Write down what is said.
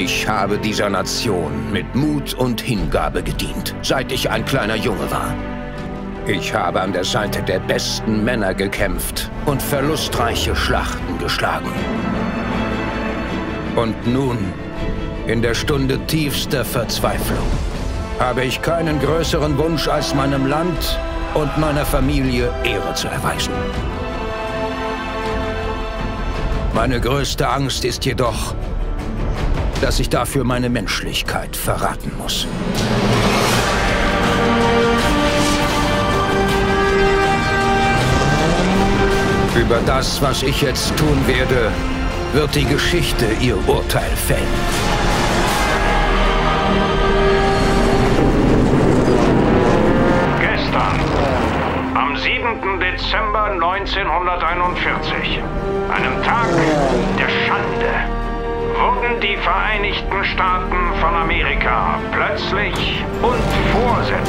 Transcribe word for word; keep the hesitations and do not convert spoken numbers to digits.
Ich habe dieser Nation mit Mut und Hingabe gedient, seit ich ein kleiner Junge war. Ich habe an der Seite der besten Männer gekämpft und verlustreiche Schlachten geschlagen. Und nun, in der Stunde tiefster Verzweiflung, habe ich keinen größeren Wunsch, als meinem Land und meiner Familie Ehre zu erweisen. Meine größte Angst ist jedoch, dass ich dafür meine Menschlichkeit verraten muss. Über das, was ich jetzt tun werde, wird die Geschichte ihr Urteil fällen. Gestern, am siebenten Dezember neunzehnhunderteinundvierzig, einem Tag der Schande, wurden die Vereinigten Staaten von Amerika plötzlich und vorsätzlich